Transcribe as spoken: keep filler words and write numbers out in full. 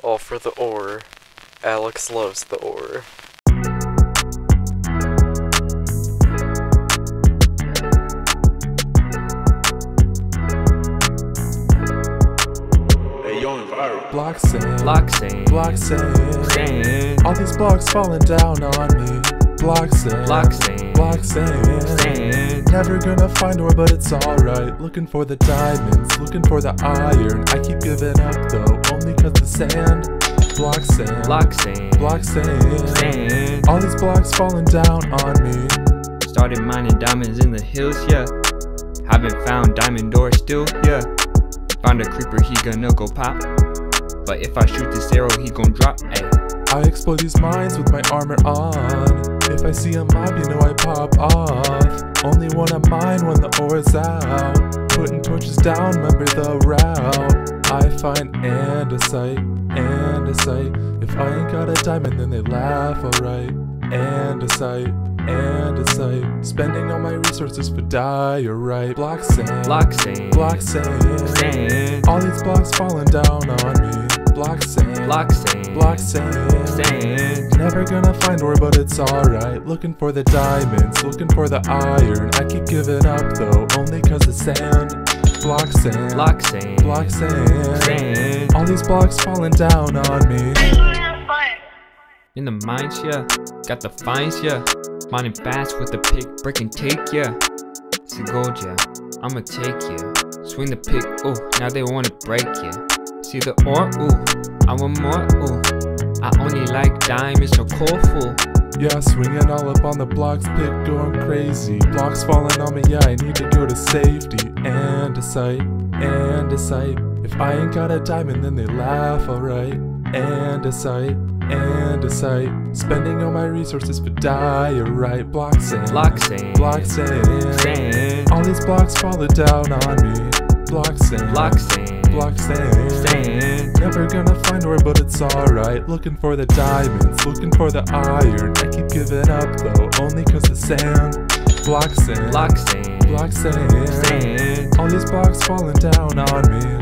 All for the ore. Alex loves the ore. Blocksand, Blocksand, Blocksand, all these blocks falling down on me. Blocksand, Blocksand, Blocksand, never gonna find ore, but it's alright. Looking for the diamonds, looking for the iron. I keep giving up though, only cause the sand. Blocksand, Blocksand, Blocksand, all these blocks falling down on me. Started mining diamonds in the hills, yeah. Haven't found diamond ore still, yeah. Found a creeper, he gonna go pop. But if I shoot this arrow, he gon' drop, ayy. I explode these mines with my armor on. If I see a mob, you know I pop off. Only wanna mine when the ore is out. Putting torches down, remember the route. I find andesite, andesite. If I ain't got a diamond, then they laugh, alright. Andesite, andesite. Spending all my resources for diorite. Blocksand, Blocksand, Blocksand, Sand, all these blocks falling down on me. Blocksand, Blocksand, Blocksand, Sand, never gonna find ore, but it's alright. Looking for the diamonds, looking for the iron. I keep giving up though, only cause the sand. Blocksand, Blocksand, Blocksand, Sand, all these blocks falling down on me. in the mines, yeah. Got the finds, yeah. Mining fast with the pick, break and take, yeah. It's the gold, yeah. I'ma take, yeah. Swing the pick, ooh, now they wanna break, yeah. See the ore, ooh, I want more, ooh. I only like diamonds, no coal, fool. Yeah, swinging all up on the blocks, pick going crazy. Blocks falling on me, yeah, I need to go to safety. Andesite, andesite. If I ain't got a diamond, then they laugh, alright. Andesite, andesite. Spending all my resources for diorite. Blocksand, Blocksand, Blocksand, Sand, all these blocks falling down on me. Blocksand, Blocksand, Blocksand, Sand, never gonna find ore, but it's alright. Looking for the diamonds, looking for the iron. I keep giving up though, only cause the sand. Blocksand, Blocksand, Blocksand, Sand, all these blocks falling down on me.